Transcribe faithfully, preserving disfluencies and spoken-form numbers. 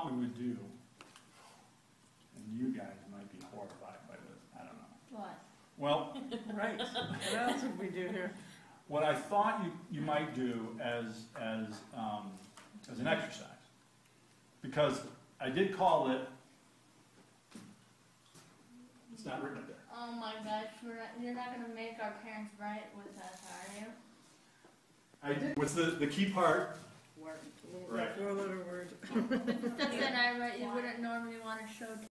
thought we would do, and you guys might be horrified by this, I don't know. What? Well, Right. What else would we do here? what I thought you, you might do as, as, um, as an exercise, because I did call it, it's not written up there. Oh my gosh, we're not, you're not gonna make our parents write with us, are you? I did. What's the, the key part? Word. Right. Four letter word. It's the stuff that I write you wouldn't normally want to show